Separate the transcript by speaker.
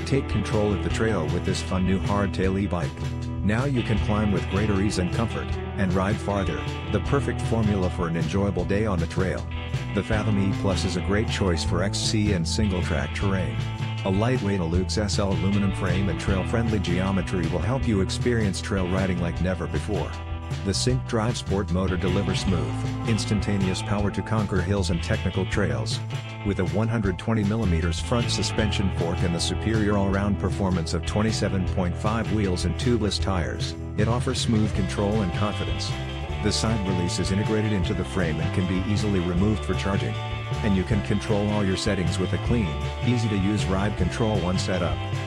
Speaker 1: Take control of the trail with this fun new hardtail e-bike. Now you can climb with greater ease and comfort, and ride farther, the perfect formula for an enjoyable day on the trail. The Fathom E Plus is a great choice for XC and single-track terrain. A lightweight ALUXX SL aluminum frame and trail-friendly geometry will help you experience trail riding like never before. The Sync Drive Sport motor delivers smooth, instantaneous power to conquer hills and technical trails. With a 120mm front suspension fork and the superior all-round performance of 27.5 wheels and tubeless tires, it offers smooth control and confidence. The side release is integrated into the frame and can be easily removed for charging. And you can control all your settings with a clean, easy-to-use ride control one setup.